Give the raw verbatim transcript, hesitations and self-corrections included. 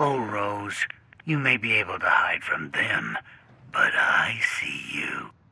Oh, Rose, you may be able to hide from them, but I see you.